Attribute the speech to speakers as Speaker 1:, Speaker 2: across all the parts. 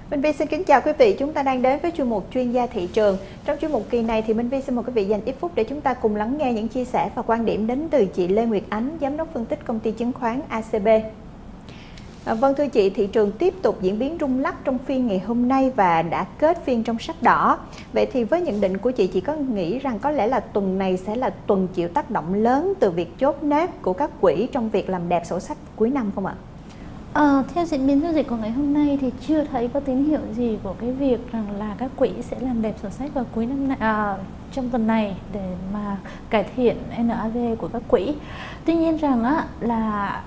Speaker 1: Minh Vi xin kính chào quý vị, chúng ta đang đến với chuyên mục chuyên gia thị trường. Trong chuyên mục kỳ này thì Minh Vi xin mời quý vị dành ít phút để chúng ta cùng lắng nghe những chia sẻ và quan điểm đến từ chị Lê Nguyệt Ánh, giám đốc phân tích công ty chứng khoán ACB. Vâng thưa chị, thị trường tiếp tục diễn biến rung lắc trong phiên ngày hôm nay và đã kết phiên trong sắc đỏ. Vậy thì với nhận định của chị có nghĩ rằng có lẽ là tuần này sẽ là tuần chịu tác động lớn từ việc chốt nếp của các quỹ trong việc làm đẹp sổ sách cuối năm không ạ?
Speaker 2: Theo diễn biến giao dịch của ngày hôm nay thì chưa thấy có tín hiệu gì của cái việc rằng là các quỹ sẽ làm đẹp sổ sách vào cuối năm này, trong tuần này để mà cải thiện NAV của các quỹ. Tuy nhiên rằng là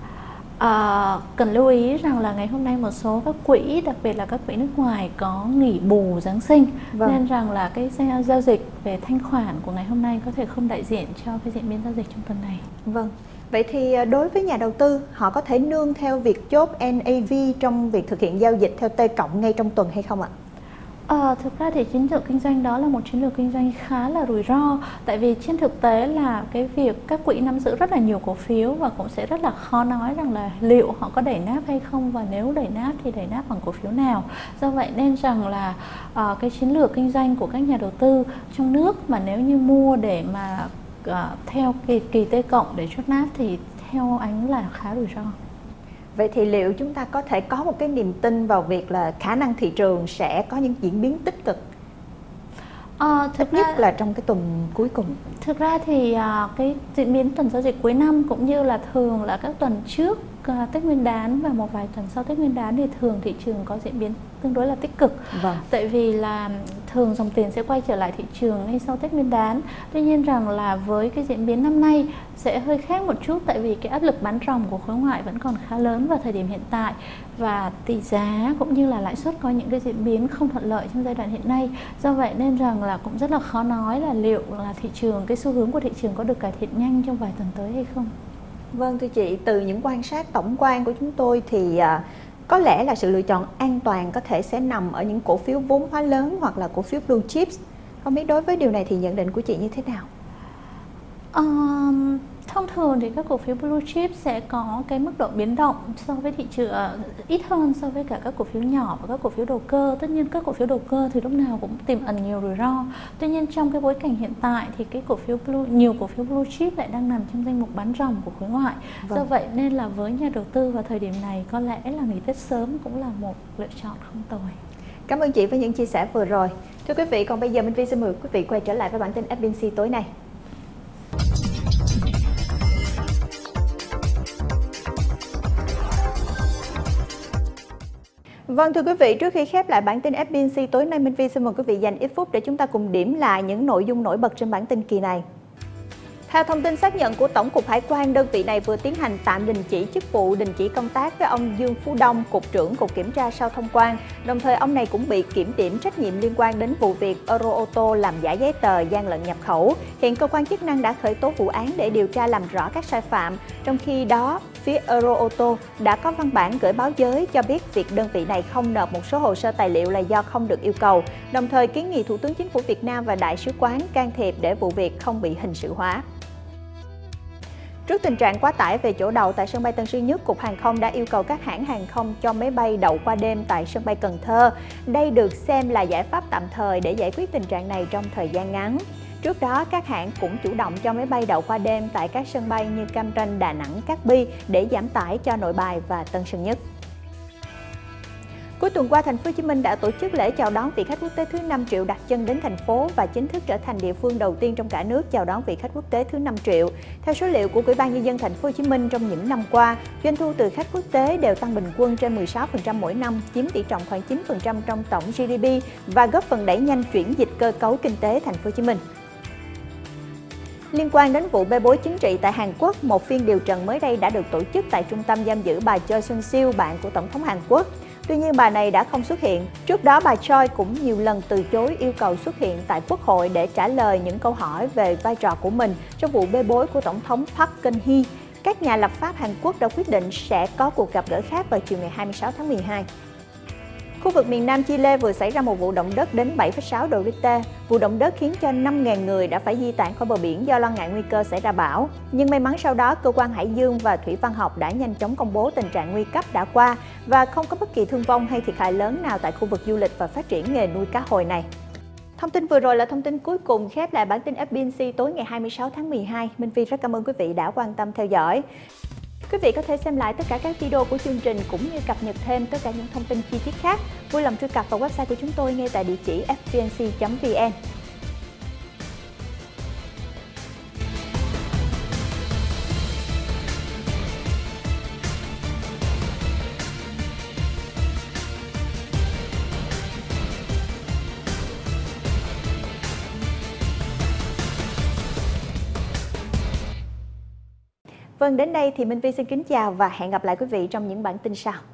Speaker 2: cần lưu ý rằng là ngày hôm nay một số các quỹ, đặc biệt là các quỹ nước ngoài có nghỉ bù Giáng sinh, nên rằng là cái giao dịch về thanh khoản của ngày hôm nay có thể không đại diện cho cái diễn biến giao dịch trong tuần này.
Speaker 1: Vâng. Vậy thì đối với nhà đầu tư, họ có thể nương theo việc chốt NAV trong việc thực hiện giao dịch theo T cộng ngay trong tuần hay không ạ?
Speaker 2: Thực ra thì chiến lược kinh doanh đó là một chiến lược kinh doanh khá là rủi ro. Tại vì trên thực tế là cái việc các quỹ nắm giữ rất là nhiều cổ phiếu và cũng sẽ rất là khó nói rằng là liệu họ có đẩy náp hay không, và nếu đẩy náp thì đẩy náp bằng cổ phiếu nào. Do vậy nên rằng là cái chiến lược kinh doanh của các nhà đầu tư trong nước mà nếu như mua để mà theo kỳ T cộng để chốt náp thì theo anh là khá rủi ro.
Speaker 1: Vậy thì liệu chúng ta có thể có một cái niềm tin vào việc là khả năng thị trường sẽ có những diễn biến tích cực ít nhất là trong cái tuần cuối cùng?
Speaker 2: Thực ra thì cái diễn biến tuần giao dịch cuối năm cũng như là thường là các tuần trước Tết Nguyên đán và một vài tuần sau Tết Nguyên đán thì thường thị trường có diễn biến tương đối là tích cực. Tại vì là thường dòng tiền sẽ quay trở lại thị trường ngay sau Tết Nguyên đán. Tuy nhiên rằng là với cái diễn biến năm nay sẽ hơi khác một chút, tại vì cái áp lực bán ròng của khối ngoại vẫn còn khá lớn vào thời điểm hiện tại, và tỷ giá cũng như là lãi suất có những cái diễn biến không thuận lợi trong giai đoạn hiện nay. Do vậy nên rằng là cũng rất là khó nói là liệu là thị trường, cái xu hướng của thị trường có được cải thiện nhanh trong vài tuần tới hay không.
Speaker 1: Vâng thưa chị, từ những quan sát tổng quan của chúng tôi thì có lẽ là sự lựa chọn an toàn có thể sẽ nằm ở những cổ phiếu vốn hóa lớn hoặc là cổ phiếu blue chips. Không biết đối với điều này thì nhận định của chị như thế nào?
Speaker 2: Thông thường thì các cổ phiếu blue chip sẽ có cái mức độ biến động so với thị trường ít hơn so với cả các cổ phiếu nhỏ và các cổ phiếu đầu cơ. Tất nhiên các cổ phiếu đầu cơ thì lúc nào cũng tiềm ẩn nhiều rủi ro. Tuy nhiên trong cái bối cảnh hiện tại thì cái nhiều cổ phiếu blue chip lại đang nằm trong danh mục bán ròng của khối ngoại. Do vậy nên là với nhà đầu tư vào thời điểm này có lẽ là nghỉ Tết sớm cũng là một lựa chọn không tồi.
Speaker 1: Cảm ơn chị với những chia sẻ vừa rồi. Thưa quý vị, còn bây giờ Minh Vi xin mời quý vị quay trở lại với bản tin FBNC tối nay. Vâng thưa quý vị, trước khi khép lại bản tin FBNC tối nay, Minh Vi xin mời quý vị dành ít phút để chúng ta cùng điểm lại những nội dung nổi bật trên bản tin kỳ này. Theo thông tin xác nhận của Tổng cục Hải quan, đơn vị này vừa tiến hành tạm đình chỉ chức vụ, đình chỉ công tác với ông Dương Phú Đông, Cục trưởng Cục Kiểm tra sau thông quan. Đồng thời ông này cũng bị kiểm điểm trách nhiệm liên quan đến vụ việc Euro ô tô làm giả giấy tờ, gian lận nhập khẩu. Hiện cơ quan chức năng đã khởi tố vụ án để điều tra làm rõ các sai phạm. Trong khi đó, phía Euro ô tô đã có văn bản gửi báo giới cho biết việc đơn vị này không nộp một số hồ sơ tài liệu là do không được yêu cầu. Đồng thời kiến nghị Thủ tướng Chính phủ Việt Nam và Đại sứ quán can thiệp để vụ việc không bị hình sự hóa. Trước tình trạng quá tải về chỗ đậu tại sân bay Tân Sơn Nhất, Cục Hàng không đã yêu cầu các hãng hàng không cho máy bay đậu qua đêm tại sân bay Cần Thơ. Đây được xem là giải pháp tạm thời để giải quyết tình trạng này trong thời gian ngắn. Trước đó, các hãng cũng chủ động cho máy bay đậu qua đêm tại các sân bay như Cam Ranh, Đà Nẵng, Cát Bi để giảm tải cho Nội Bài và Tân Sơn Nhất. Cuối tuần qua, Thành phố Hồ Chí Minh đã tổ chức lễ chào đón vị khách quốc tế thứ 5 triệu đặt chân đến thành phố và chính thức trở thành địa phương đầu tiên trong cả nước chào đón vị khách quốc tế thứ 5 triệu. Theo số liệu của Ủy ban Nhân dân Thành phố Hồ Chí Minh, trong những năm qua, doanh thu từ khách quốc tế đều tăng bình quân trên 16% mỗi năm, chiếm tỷ trọng khoảng 9% trong tổng GDP và góp phần đẩy nhanh chuyển dịch cơ cấu kinh tế Thành phố Hồ Chí Minh. Liên quan đến vụ bê bối chính trị tại Hàn Quốc, một phiên điều trần mới đây đã được tổ chức tại trung tâm giam giữ bà Choi Soon-sil, bạn của Tổng thống Hàn Quốc. Tuy nhiên bà này đã không xuất hiện. Trước đó bà Choi cũng nhiều lần từ chối yêu cầu xuất hiện tại Quốc hội để trả lời những câu hỏi về vai trò của mình trong vụ bê bối của Tổng thống Park Geun-hye. Các nhà lập pháp Hàn Quốc đã quyết định sẽ có cuộc gặp gỡ khác vào chiều ngày 26 tháng 12. Khu vực miền Nam Chile vừa xảy ra một vụ động đất đến 7,6 độ Richter. Vụ động đất khiến cho 5.000 người đã phải di tản khỏi bờ biển do lo ngại nguy cơ xảy ra bão. Nhưng may mắn sau đó, cơ quan hải dương và thủy văn học đã nhanh chóng công bố tình trạng nguy cấp đã qua và không có bất kỳ thương vong hay thiệt hại lớn nào tại khu vực du lịch và phát triển nghề nuôi cá hồi này. Thông tin vừa rồi là thông tin cuối cùng khép lại bản tin FBNC tối ngày 26 tháng 12. Minh Phi rất cảm ơn quý vị đã quan tâm theo dõi. Quý vị có thể xem lại tất cả các video của chương trình cũng như cập nhật thêm tất cả những thông tin chi tiết khác. Vui lòng truy cập vào website của chúng tôi ngay tại địa chỉ fbnc.vn. Vâng, đến đây thì Minh Vi xin kính chào và hẹn gặp lại quý vị trong những bản tin sau.